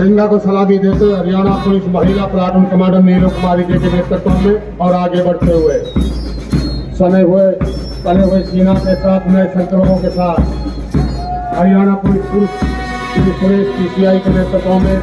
तिरंगा को सलामी देते हुए हरियाणा पुलिस महिला प्लाटून कमांडर नीलू कुमारी जी के नेतृत्व में और आगे बढ़ते हुए तने हुए सीना के साथ नए संकल्पों के साथ हरियाणा पुलिस सुरेश PCI के नेतृत्व में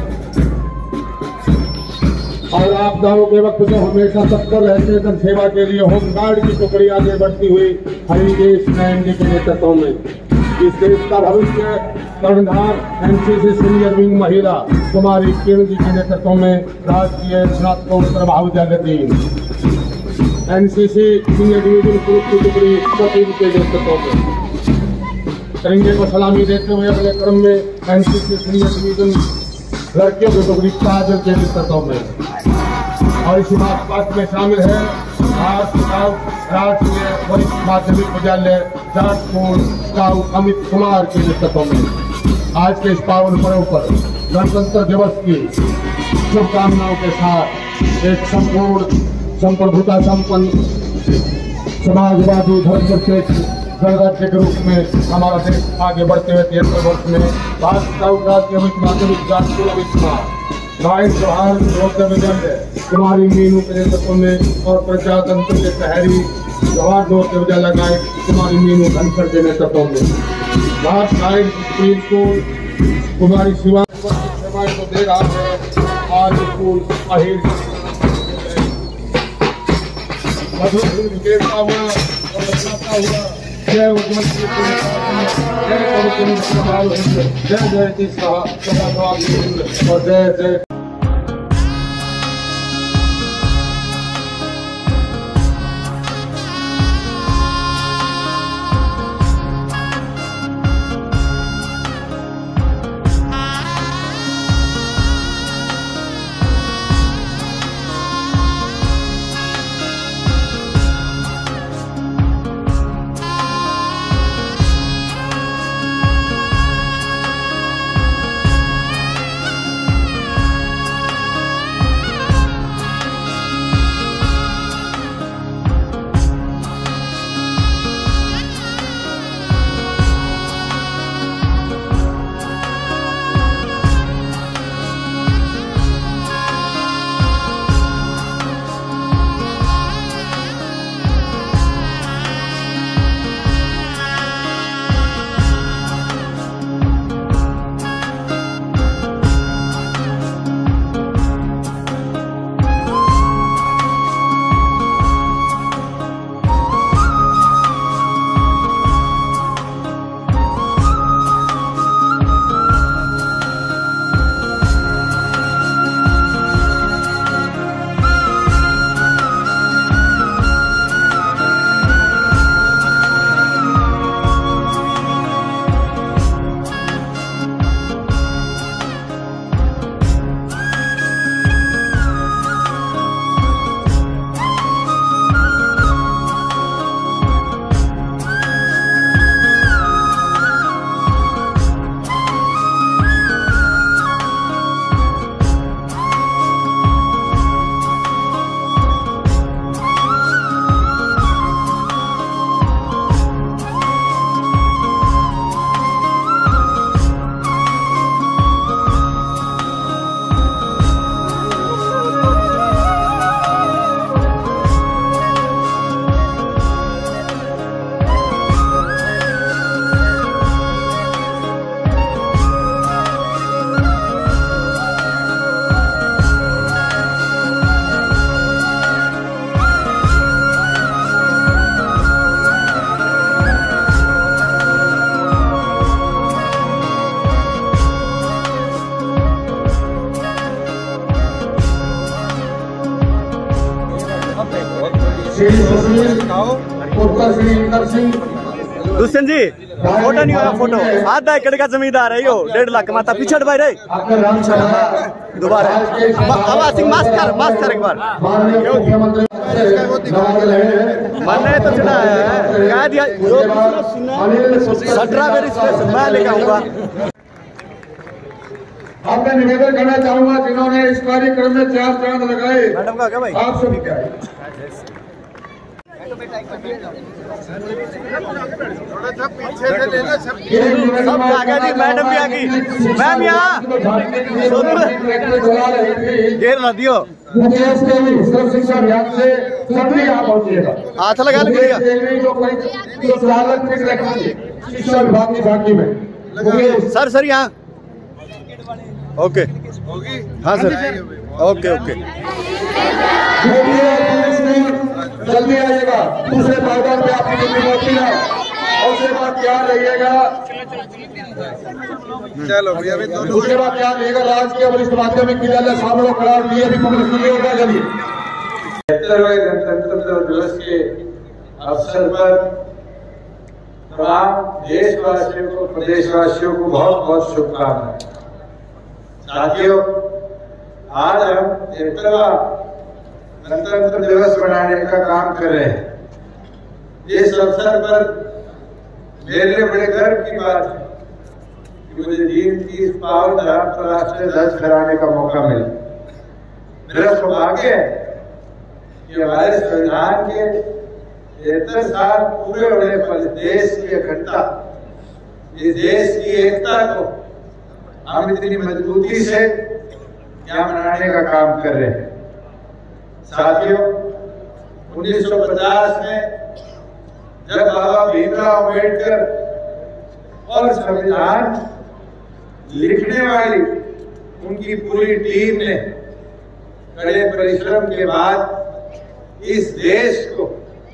और आपदाओं के वक्त जो हमेशा तत्पर रहते जन सेवा के लिए होमगार्ड की टुकड़ी आगे बढ़ती हुई हरिदेश नारायण जी के नेतृत्व में इस देश का भविष्य कर्णधार NCC सीनियर विंग महिला कुमारी किरण जी के नेतृत्व में राष्ट्रीय स्नातकोत्तर महाविद्यालय 3 NCC सीनियर डिवीजन ग्रुप की टुकड़ी सतीश के नेतृत्व में तिरंगे को सलामी देते हुए अगले क्रम में NCC सीनियर डिवीजन लड़कियों की टुकड़ी काजल के नेतृत्व में और इसी बात में शामिल है राष्ट्रीय वरिष्ठ माध्यमिक विद्यालय जाटपुर स्काउट अमित कुमार के नेतृत्व में आज के इस पावन पर्व पर गणतंत्र दिवस की शुभकामनाओं के साथ एक संपूर्ण संप्रभुता संपन्न समाजवादी धर्मनिरपेक्ष गणराज्य के रूप में हमारा देश आगे बढ़ते हुए 73 वर्ष में भारत स्काउट राज्य माध्यमिक जाटपुर अमित कुमार गायन जवाहर विद्यालय कुमारी मीनू के नेतृत्व में और प्रजातंत्र के शहरी जवाहर विद्यालय गायक कुमारी मीनू धनखड़ के नेतृत्व में भारत गायन स्कूल कुमारी शिवा सेवाएं को दे रहा है। आज स्कूल अहिर हुआ और बदलाता हुआ जय उज्जवल जय जय और जय जय दुष्यंत जी फोटो नहीं होगा, फोटो आधा एकड़ का जमींदार है यो 1.5 लाख माता पिछड़ भाई रे दोबारा आवाज सिंह मास्क कर एक बार मैंने तो चढ़ा है कह दिया 17 मेरी स्पेशल मैं लेके आऊंगा। अब मैं निवेदन करना चाहूंगा जिन्होंने इस कार्यक्रम में 4 चांद लगाए, मैडम का क्या भाई आप सब क्या सब आ गया जी, मैडम भी आ गई। मैम यहाँ घेर ना दियो। सर्व शिक्षा अभियान से सभी यहाँ पहुँचिएगा। हाथ लगा लो भैया। शिक्षा विभाग की झांकी में सर यहाँ ओके हाँ सर ओके जल्दी आइएगा। दूसरे मैदान में आपकी ड्यूटी होती है और उसके बाद क्या रहिएगा। चलो भैया उसके बाद क्या रहिएगा। राजकीय वरिष्ठ माध्यमिक विद्यालय सामने खड़ा लिए भी पब्लिक सुनिए होगा। चलिए 73वें गणतंत्र दिवस के अवसर पर तमाम देशवासियों को, प्रदेशवासियों को बहुत बहुत शुभकामनाएं। साथियों, आज हम 73वां गणतंत्र दिवस मनाने का काम कर रहे हैं। इस अवसर पर मेरे लिए बड़े गर्व की बात है कि मुझे दिन की इस पावन धरा पर राष्ट्रीय ध्वज फहराने का मौका मिला। मेरा सौभाग्य है कि हमारे संविधान के 73 साल पूरे होने पर देश की अखंडता, इस देश की एकता को हम इतनी मजबूती से यहाँ मनाने का काम कर रहे हैं। साथियों, 1950 में जब बाबा भीमराव अम्बेडकर और संविधान लिखने वाली उनकी पूरी टीम ने कड़े परिश्रम के बाद इस देश को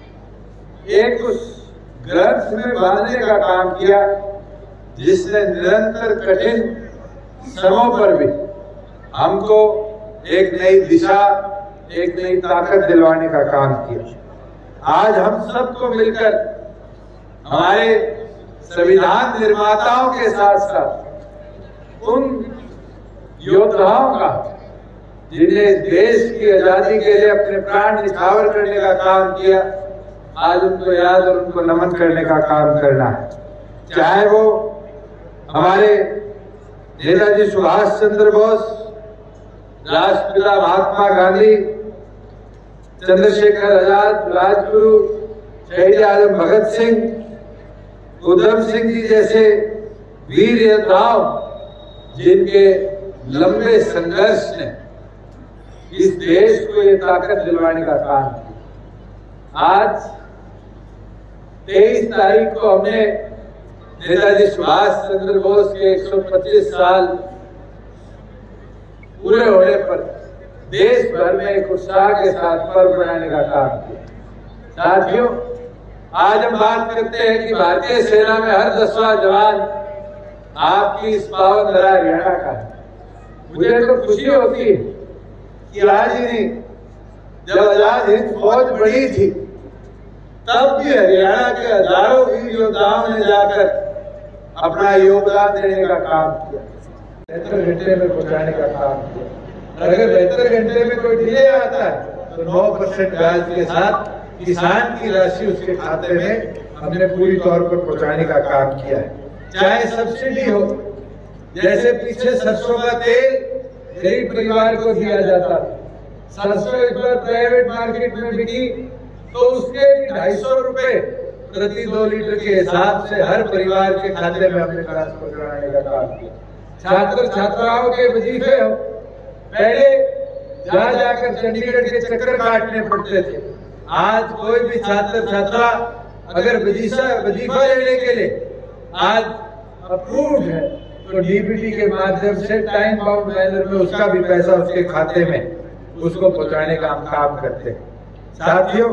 एक उस ग्रंथ में बांधने का काम किया जिसने निरंतर कठिन श्रमों पर भी हमको एक नई दिशा, एक नई ताकत दिलवाने का काम किया। आज हम सबको मिलकर हमारे संविधान निर्माताओं के साथ साथ उन योद्धाओं का जिन्हें देश की आजादी के लिए अपने प्राण निछावर करने का काम किया, आज उनको याद और उनको नमन करने का काम करना है। चाहे वो हमारे नेताजी सुभाष चंद्र बोस, राष्ट्रपिता महात्मा गांधी, चंद्रशेखर आजाद, राजगुरु, शहीद आजम भगत सिंह, उधम सिंह जी जैसे वीर योद्धाओं जिनके लंबे संघर्ष ने इस देश को ये ताकत दिलवाने का काम किया। आज 23 तारीख को हमने नेताजी सुभाष चंद्र बोस के 125 साल पूरे होने पर देश भर में एक उत्साह के साथ पर्व मनाने का काम किया। साथियों, आज हम बात करते हैं कि भारतीय सेना में हर 10वां जवान आपकी इस पावन धरा हरियाणा का है। मुझे तो खुशी होती है कि आज ही नहीं, जब आजाद हिंद फौज बड़ी थी तब भी हरियाणा के हजारों वीर योद्धाओं ने जाकर अपना योगदान देने का काम किया, 72 घंटे में पहुंचाने का काम किया। अगर 72 घंटे में कोई डिले आता है तो 9% ब्याज के साथ किसान की राशि उसके खाते में हमने पूरी तौर पर पहुंचाने का काम किया है। चाहे सब्सिडी हो, जैसे पीछे सरसों का तेल गरीब परिवार को दिया जाता, सरसों एक बार प्राइवेट मार्केट में बिकी तो उसके 250 रुपए प्रति 2 लीटर के हिसाब से हर परिवार के खाते में हमने ट्रांसफर कराने का काम किया। छात्र छात्राओं के वजीफे हो, पहले जा जाकर चंडीगढ़ के चक्कर काटने पड़ते थे। आज कोई भी छात्र छात्रा अगर वजीफा लेने के लिए आज अप्रूव्ड है तो डीबीटी के माध्यम से टाइम बाउंड मैनर में उसका भी पैसा उसके खाते में उसको पहुंचाने का हम काम करते हैं। साथियों,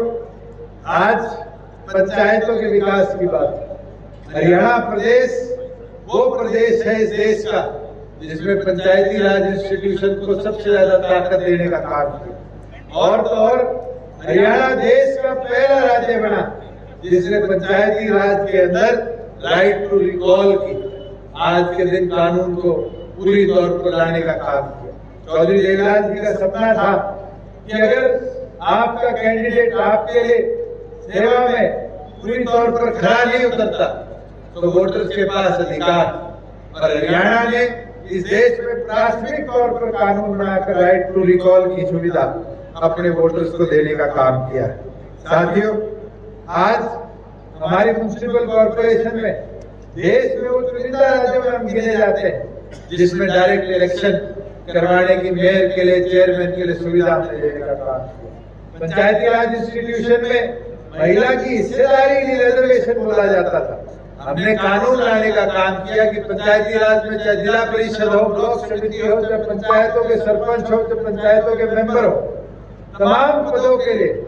आज पंचायतों के विकास की बात। हरियाणा प्रदेश वो प्रदेश है इस देश का जिसमें पंचायती राज इंस्टीट्यूशन को सबसे ज्यादा ताकत देने का काम किया। और तो और हरियाणा देश का पहला राज्य बना जिसने पंचायती राज के अंदर राइट टू रिकॉल की आज के दिन कानून को पूरी तौर पर लाने का काम किया। चौधरी देवराज जी का सपना था कि अगर आपका कैंडिडेट आपके लिए सेवा में पूरी तौर पर खरा नहीं उतरता तो वोटर्स के पास अधिकार, और हरियाणा ने इस देश में प्राथमिक तौर पर कानून बनाकर राइट टू रिकॉल की सुविधा अपने वोटर्स को देने का काम किया है। साथियों, आज हमारी म्युनिसिपल कॉर्पोरेशन में देश में वो चुनिंदा राज्यों में हम गिने जाते हैं जिसमें डायरेक्ट इलेक्शन करवाने की मेयर के लिए, चेयरमैन के लिए सुविधा देने का काम किया। पंचायती राज इंस्टीट्यूशन में महिला की हिस्सेदारी की रिजर्वेशन बोला जाता था। हमने कानून लाने का काम किया कि पंचायती राज में चाहे जिला परिषद हो, ब्लॉक समिति हो, चाहे पंचायतों के सरपंच हो, चाहे पंचायतों के मेंबर हो, तमाम पदों के लिए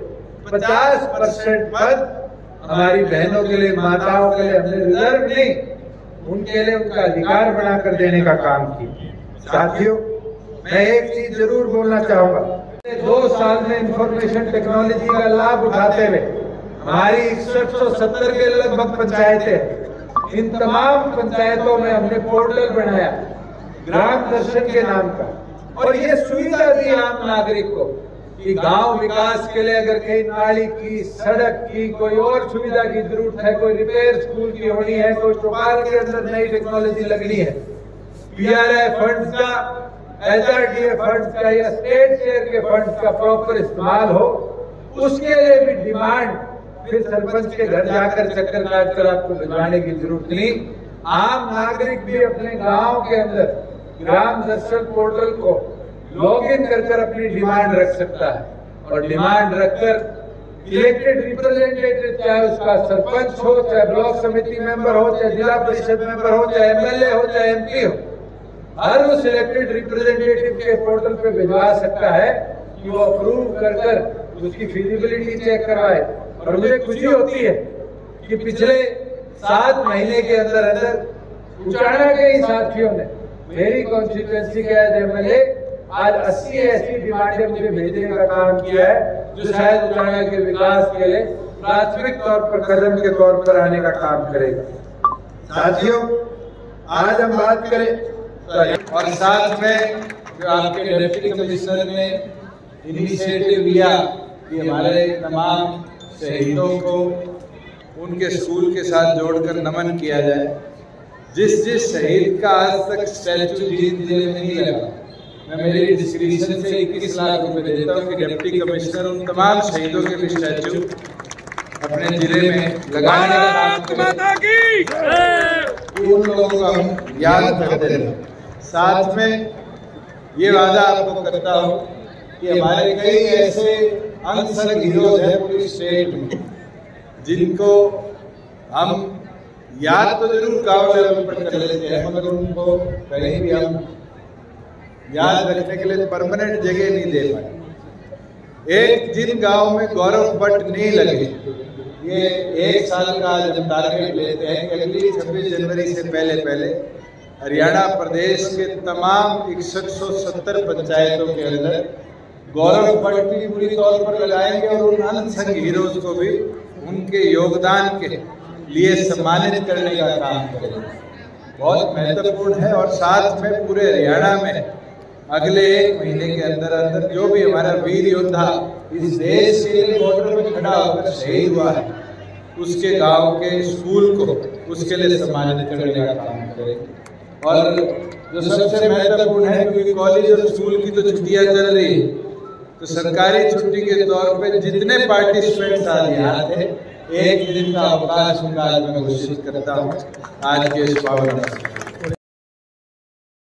50% पद हमारी बहनों के लिए, माताओं के लिए हमने रिजर्व नहीं, उनके लिए उनका अधिकार बनाकर देने का काम किया। साथियों, मैं एक चीज जरूर बोलना चाहूंगा, 2 साल में इंफॉर्मेशन टेक्नोलॉजी का लाभ उठाते हुए हमारी 6170 के लगभग पंचायतें, इन तमाम पंचायतों में हमने पोर्टल बनाया ग्राम दर्शन के नाम का, और ये सुविधा दी आम नागरिक को कि गांव विकास के लिए अगर कहीं नाली की, सड़क की, कोई और सुविधा की जरूरत है, कोई रिपेयर स्कूल की होनी है, कोई चौपाल के अंदर नई टेक्नोलॉजी लगनी है, पीआरआई फंड्स का, एचआरडीए फंड्स का या स्टेट शेयर के फंड्स का प्रॉपर इस्तेमाल हो, उसके लिए भी डिमांड फिर सरपंच के घर जाकर चक्कर काटकर आपको भिजवाने की जरूरत नहीं। आम नागरिक भी अपने गांव के अंदर ग्राम दर्शन पोर्टल को लॉगिन कर अपनी डिमांड रख सकता है, और डिमांड रखकर इलेक्टेड रिप्रेजेंटेटिव, चाहे उसका सरपंच हो, चाहे ब्लॉक समिति मेंबर हो, चाहे जिला परिषद मेंबर हो, चाहे एमएलए हो, चाहे एमपी हो, हर उस इलेक्टेड रिप्रेजेंटेटिव के पोर्टल पे भिजवा सकता है कि वो अप्रूव कर उसकी फिजिबिलिटी चेक करवाए। और मुझे खुशी होती है कि पिछले 7 महीने के अंदर अंदर उचाना के ही साथियों ने मेरी कॉन्स्टिट्यूएंसी के एमएलए आज 80 ऐसी डिमांडें मुझे भेजने का काम किया है जो शायद उचाना के विकास के लिए प्राथमिक तौर पर कदम के तौर पर आने का काम करेगा। साथियों, आज हम बात करें, और साथ में जो आपके डिप्टी कमिश्नर ने इनिशिएटिव लिया कि हमारे तमाम शहीदों को उनके स्कूल के साथ जोड़कर नमन किया जाए। जिस शहीद का आज तक स्टैचू जींद जिले में नहीं लगा, मैं मेरी डिस्क्रिप्शन से 21 लाख रुपए दे देता हूँ कि डिप्टी कमिश्नर उन तमाम शहीदों के भी स्टैचू अपने जिले में लगाने का काम करें, उन लोगों को हम याद करते रहे। साथ में ये वादा आपको करता हूँ कि हमारे कई ऐसे अनसंग हीरोज हैं पूरी स्टेट में, जिनको हम याद तो जरूर गांव लेवल पर कर लेते हैं, मगर उनको कहीं भी हम याद रखने के लिए परमानेंट जगह नहीं दे पाए। एक जिन गांव में गौरव भट्ट नहीं लगे, ये 1 साल का आज हम टारगेट लेते हैं कि अगली 26 जनवरी से पहले हरियाणा प्रदेश के तमाम 6170 पंचायतों के अंदर गौरव भट्ट भी पूरी तौर पर लगाएंगे, और उन अनसंग हीरोज को भी उनके योगदान के लिए सम्मानित करने का काम करेंगे। बहुत महत्वपूर्ण है। और साथ में पूरे हरियाणा में अगले 1 महीने के अंदर अंदर जो भी हमारा वीर योद्धा इस देश के लिए बॉर्डर में खड़ा होकर शहीद हुआ है, उसके गांव के स्कूल को उसके लिए सम्मानित करने का काम करेंगे। और जो सबसे महत्वपूर्ण है, क्योंकि कॉलेज और स्कूल की तो छुट्टियां चल रही है, तो सरकारी छुट्टी के तौर पे जितने पार्टिसिपेंट्स आज यहाँ थे, 1 दिन का अवकाश उनका आज मैं घोषित करता हूँ आज के इस पावन